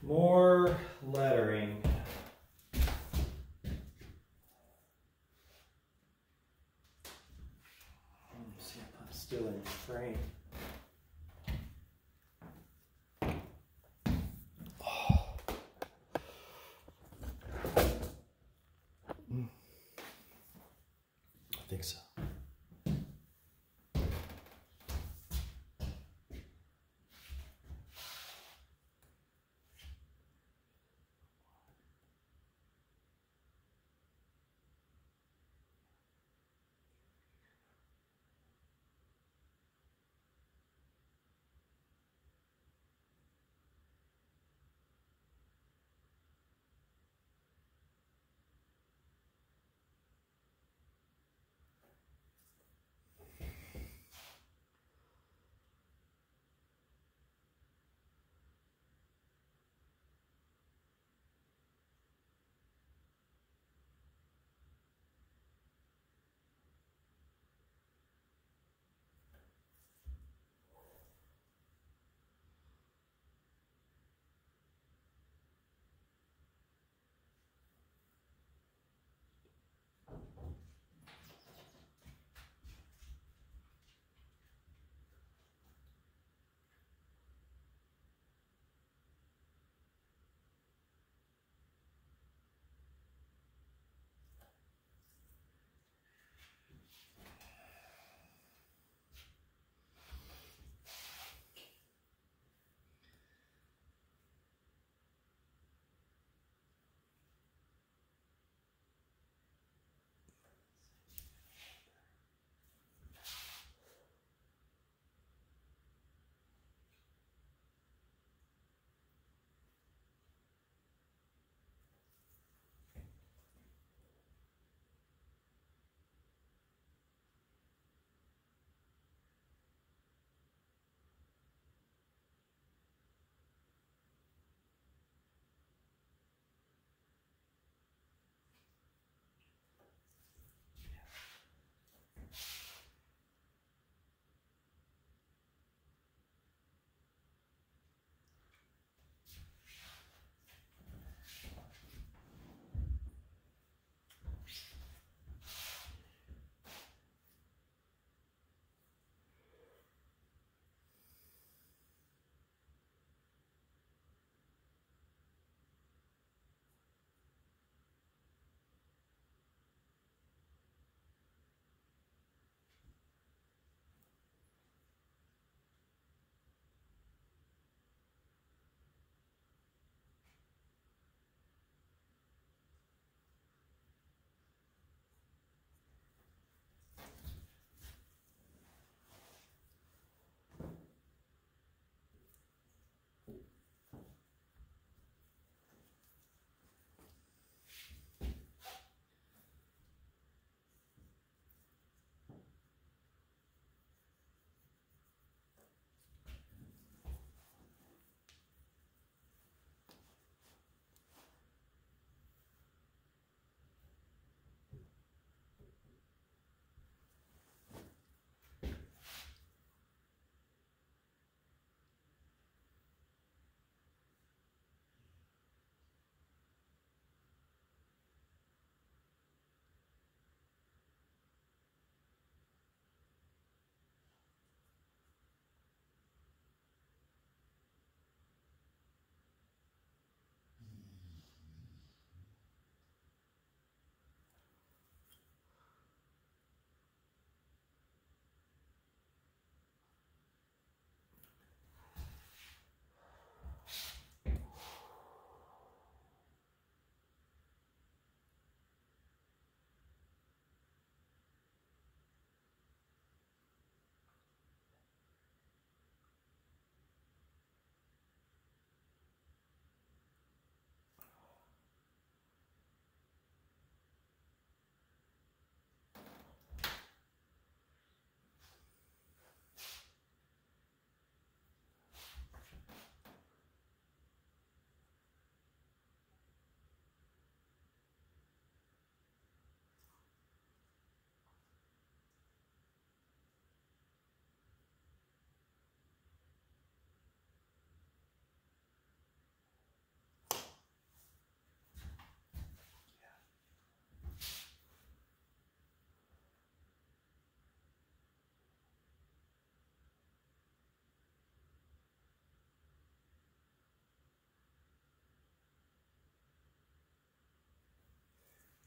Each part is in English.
More lettering. Let's see if I'm still in frame. I think so.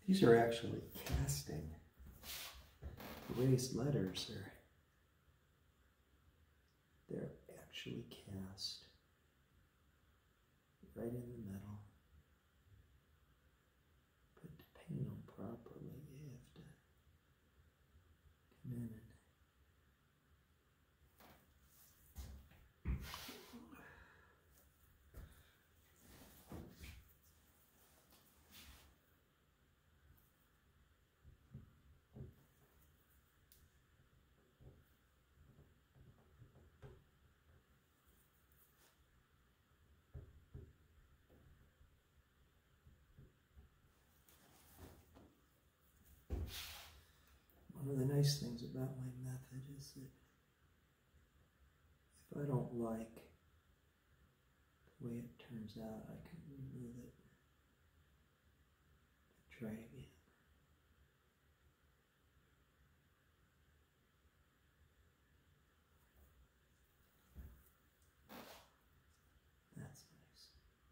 These are actually casting. Raised letters are, they're actually cast right in the middle. But to paint them properly, you have to come in and one of the nice things about my method is that if I don't like the way it turns out, I can remove it and try again. That's nice.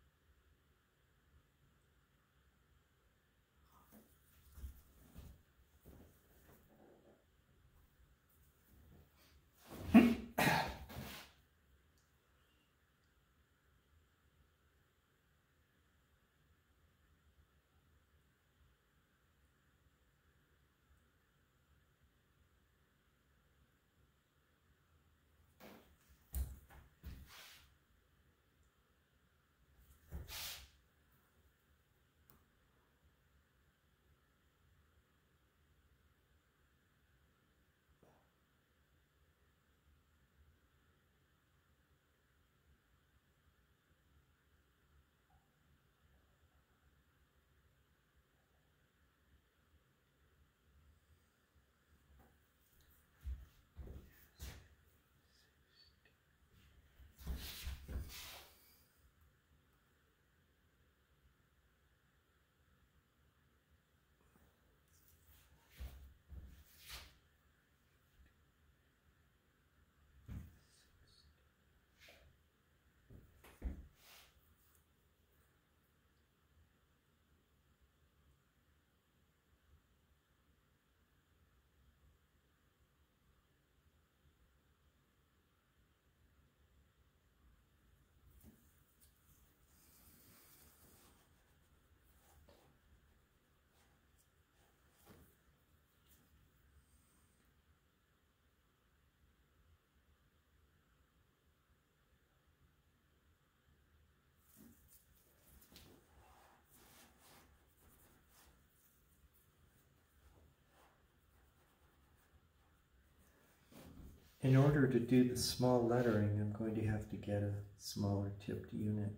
In order to do the small lettering, I'm going to have to get a smaller tipped unit.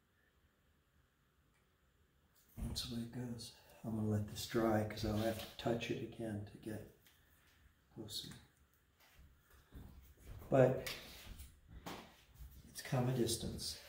That's the way it goes. I'm going to let this dry because I'll have to touch it again to get closer. But it's comma distance.